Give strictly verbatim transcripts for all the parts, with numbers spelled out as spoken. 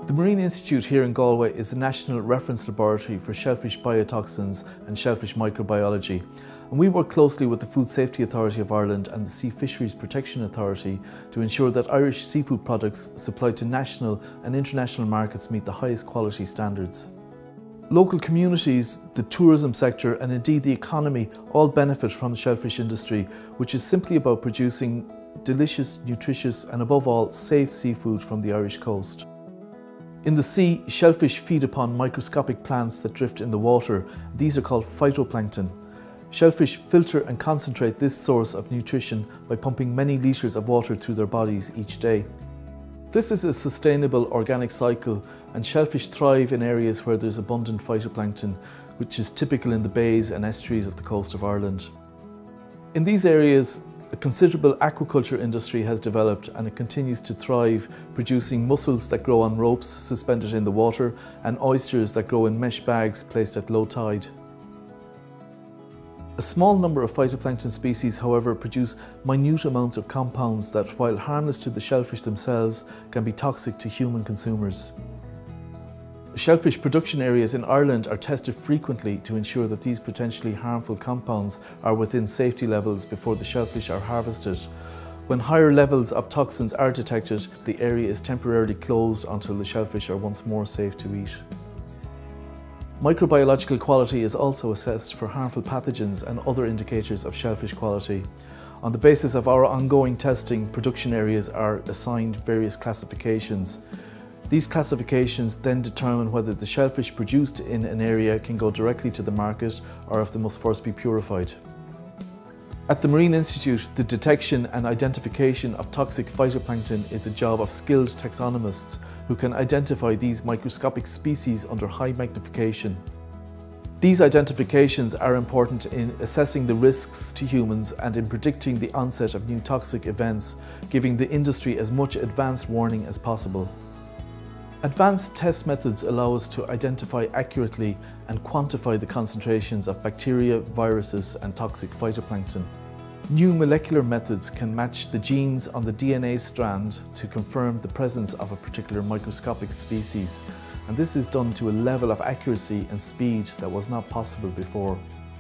The Marine Institute here in Galway is the national reference laboratory for shellfish biotoxins and shellfish microbiology, and we work closely with the Food Safety Authority of Ireland and the Sea Fisheries Protection Authority to ensure that Irish seafood products supplied to national and international markets meet the highest quality standards. Local communities, the tourism sector and indeed the economy all benefit from the shellfish industry, which is simply about producing delicious, nutritious and above all safe seafood from the Irish coast. In the sea, shellfish feed upon microscopic plants that drift in the water. These are called phytoplankton. Shellfish filter and concentrate this source of nutrition by pumping many litres of water through their bodies each day. This is a sustainable organic cycle, and shellfish thrive in areas where there's abundant phytoplankton, which is typical in the bays and estuaries of the coast of Ireland. In these areas, a considerable aquaculture industry has developed and it continues to thrive, producing mussels that grow on ropes suspended in the water and oysters that grow in mesh bags placed at low tide. A small number of phytoplankton species, however, produce minute amounts of compounds that, while harmless to the shellfish themselves, can be toxic to human consumers. Shellfish production areas in Ireland are tested frequently to ensure that these potentially harmful compounds are within safety levels before the shellfish are harvested. When higher levels of toxins are detected, the area is temporarily closed until the shellfish are once more safe to eat. Microbiological quality is also assessed for harmful pathogens and other indicators of shellfish quality. On the basis of our ongoing testing, production areas are assigned various classifications. These classifications then determine whether the shellfish produced in an area can go directly to the market or if they must first be purified. At the Marine Institute, the detection and identification of toxic phytoplankton is the job of skilled taxonomists who can identify these microscopic species under high magnification. These identifications are important in assessing the risks to humans and in predicting the onset of new toxic events, giving the industry as much advanced warning as possible. Advanced test methods allow us to identify accurately and quantify the concentrations of bacteria, viruses and toxic phytoplankton. New molecular methods can match the genes on the D N A strand to confirm the presence of a particular microscopic species, and this is done to a level of accuracy and speed that was not possible before.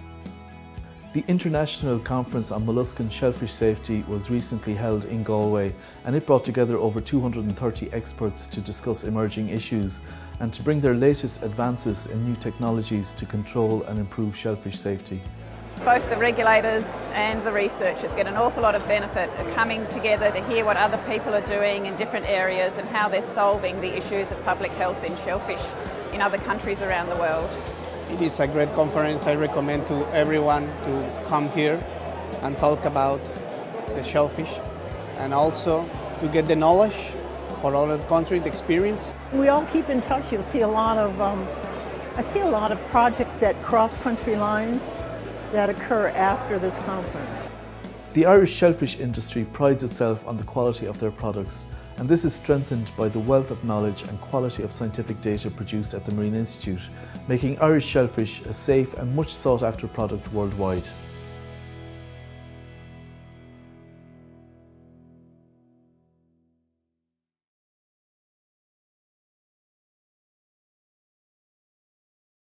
The International Conference on Molluscan Shellfish Safety was recently held in Galway, and it brought together over two hundred thirty experts to discuss emerging issues and to bring their latest advances in new technologies to control and improve shellfish safety. Both the regulators and the researchers get an awful lot of benefit of coming together to hear what other people are doing in different areas and how they're solving the issues of public health in shellfish in other countries around the world. It is a great conference. I recommend to everyone to come here and talk about the shellfish and also to get the knowledge for all the country, the experience. We all keep in touch. You'll see a lot of, um, I see a lot of projects that cross country lines that occur after this conference. The Irish shellfish industry prides itself on the quality of their products, and this is strengthened by the wealth of knowledge and quality of scientific data produced at the Marine Institute, making Irish shellfish a safe and much sought after product worldwide.